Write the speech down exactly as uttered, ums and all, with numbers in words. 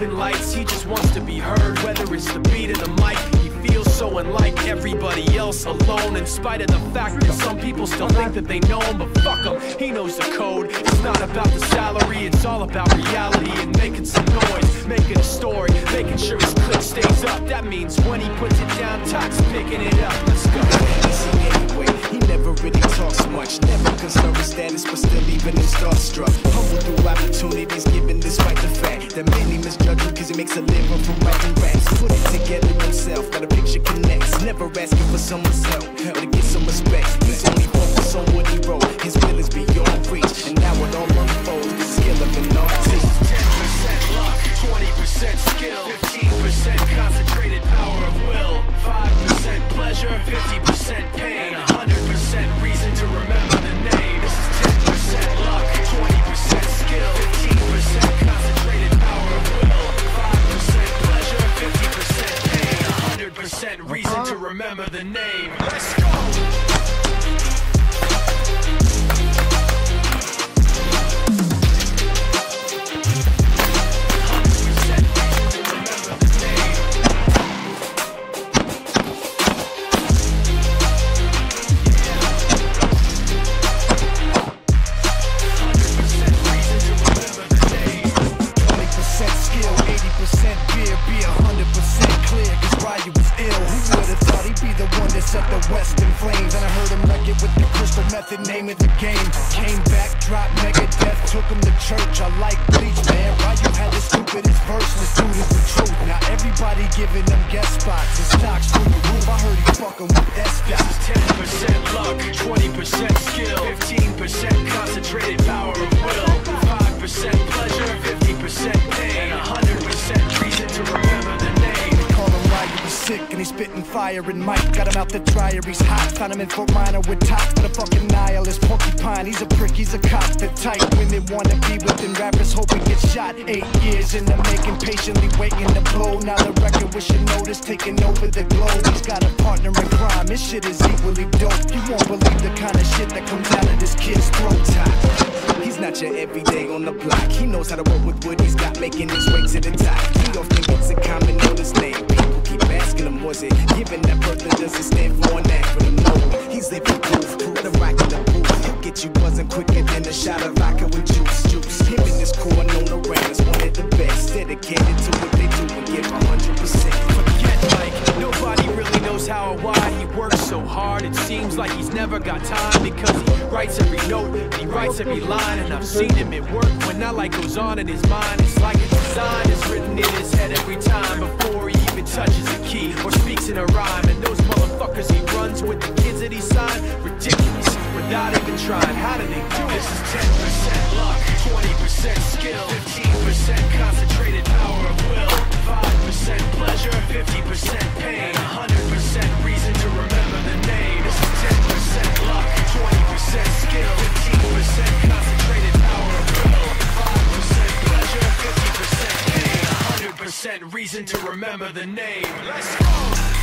flipping lights, he just wants to be heard. Whether it's the beat of the mic, he feels so unlike everybody else, alone, in spite of the fact that some people still think that they know him. But fuck him, he knows the code. It's not about the salary, it's all about reality and making some noise, making a story, making sure his clip stays up. That means when he puts it down, Tox picking it up. Let's go. Anyway, he never really talks much, never concerned with status, but still even him starstruck. Humble through opportunities given despite the fact that many misjudge him cause he makes a living from writing raps. Put it together himself, got a picture connects, never asking for someone's help or to get some respect. He's only focused on what he wrote, his will is beyond reach, and now it all unfolds, the skill of an artist. ten percent luck, twenty percent skill, fifteen percent concentrated power of will, five percent pleasure, fifty percent pain, and one hundred percent reason to remember the name. This is ten percent luck, twenty percent skill, fifteen percent concentrated power of will, five percent pleasure, fifty percent pain, one hundred percent reason to remember the name. Let's go! Set the West in flames, and I heard him wreck it with the crystal method, name of the game. Came back, dropped Megadeth, took him to church. I like Bleach, man. Why you had the stupidest verse? This dude is the truth. Now everybody giving them guest spots and stocks through the roof. I heard he fucking with S-Dot. This is ten percent luck, twenty percent skill, fifteen percent concentrated power of will, five percent pleasure, fifty percent pain, and one hundred percent reason to remember the name. They call him Ryan, he's sick and he's spitting fire and Mike. Got him out the dryer, he's hot. Found him in Fort Minor with Tox, but a fucking nihilist porcupine. He's a prick, he's a cop. The type women wanna be within rappers, hoping get shot. Eight years in the making, patiently waiting to blow. Now the record with your notice taking over the globe. He's got a partner in crime, his shit is equally dope. You won't believe the kind of shit that comes out of this kid's throat. Top. He's not your everyday on the block. He knows how to roll with what he's got, making his way to the top. He often gets a comment on his name. People keep asking him, was it given that birth that doesn't stand for an acronym? No, he's living proof. Let him rock in the booth. He'll get you buzzing quicker than a shot of vodka with juice. Juice. Him and his crew are known around as one of the best. Dedicated to what they do and give one hundred percent. Forget Mike, nobody really knows how or why he works so hard. It seems like he's never got time because he writes every note, he writes every line, and I've seen him at work when that light goes on in his mind. It's like a design is written in his head every time before he even touches a key or speaks in a rhyme. And those motherfuckers he runs with, the kids that he signed, ridiculous, without even trying. How do they do this? This is ten percent luck, twenty percent skill, fifteen percent concentrated power of will, five percent pleasure, fifty percent pain, one hundred percent reason to remember the name. This is ten percent luck, twenty percent skill, fifteen percent concentrated power of will, five percent pleasure, fifty percent pain, one hundred percent reason to remember the name. Let's go!